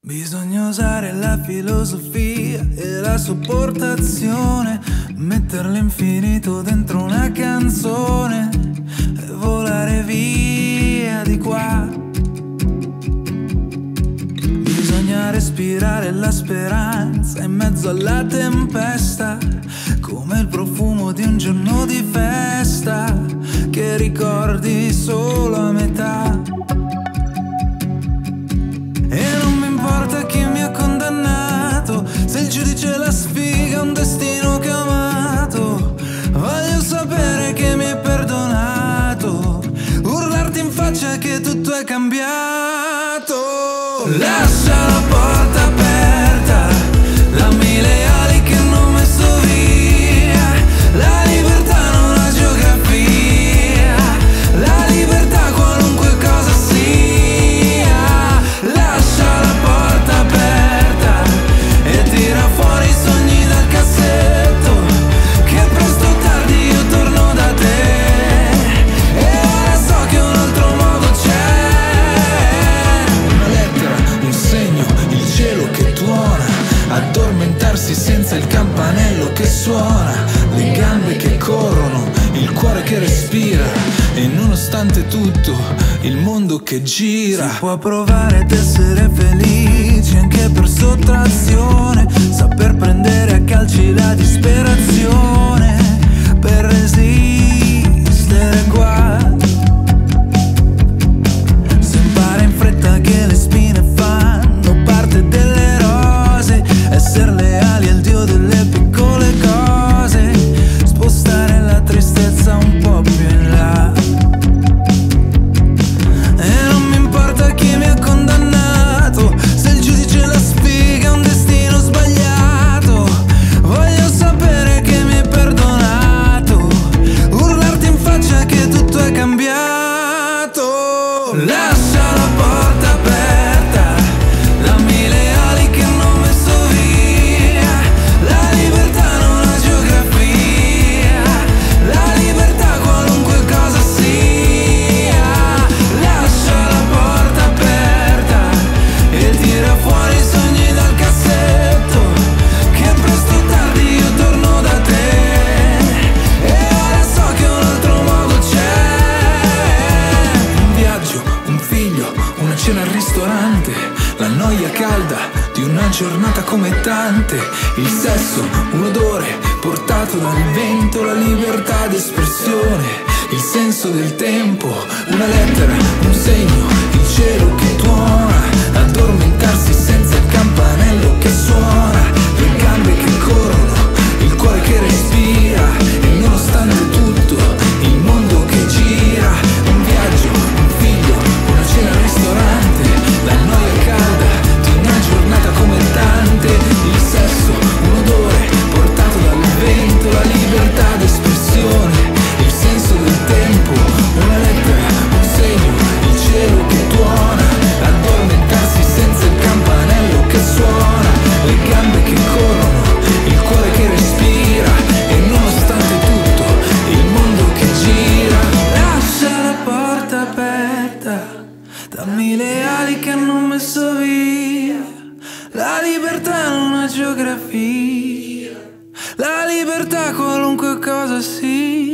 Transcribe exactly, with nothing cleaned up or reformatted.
Bisogna usare la filosofia e la sopportazione, mettere l'infinito dentro una canzone e volare via di qua. Bisogna respirare la speranza in mezzo alla tempesta, come il profumo di un giorno di festa che ricordi solo a metà. E non mi importa chi mi ha condannato, se il giudice la sfiga è un destino che ho amato. Voglio sapere che mi hai perdonato, urlarti in faccia che tutto è cambiato. Lascia la porta aperta, dammi le ali che non ho messo via. La libertà non ha geografia, la libertà qualunque cosa sia. Lascia la porta aperta e tira fuori i sogni dal cassetto, che presto o tardi io torno da te. E ora so che un altro modo c'è. Una lettera, un segno, il cielo che tuona, addormentarsi senza il campanello che suona, le gambe che corrono, il cuore che respira, e nonostante tutto il mondo che gira. Si può provare ad essere felici anche per sottrazione, saper prendere a calci la disperazione per resistere qua. Si impara in fretta che le spine fanno parte delle rose, essere leali al dio delle piccole cose, spostare la tristezza un po' più in là. E non mi importa chi mi ha condannato, se il giudice la sfiga è un destino sbagliato. Voglio sapere che mi hai perdonato, urlarti in faccia che tutto è cambiato. Lascia la porta aperta, dammi le ali che non ho messo via. La libertà non ha geografia, la libertà qualunque cosa sia. Lascia la porta aperta e tira fuori i sogni dal cassetto, che presto o tardi io torno da te. E ora so che un altro modo c'è. Un viaggio, un figlio, una cena al ristorante, la noia calda di una giornata come tante, il sesso, un odore portato dal vento, la libertà d'espressione, il senso del tempo, una lettera, un segno, il cielo che tuona, addormentarsi senza il campanello che suona, le gambe che corrono, il cuore che respira, e nonostante tutto il mondo che gira. Un viaggio, un figlio, una cena al ristorante, la noia calda di una giornata come tante, il sesso, un odore portato dal vento, la libertà d'espressione, il senso del tempo, una lettera, un segno, il cielo che tuona, addormentarsi senza il campanello che suona, le gambe che corrono, il cuore che respira, e nonostante tutto il mondo che gira. Lascia la porta aperta, dammi le ali che hanno messo via. La libertà non ha geografia, la libertà qualunque cosa sia.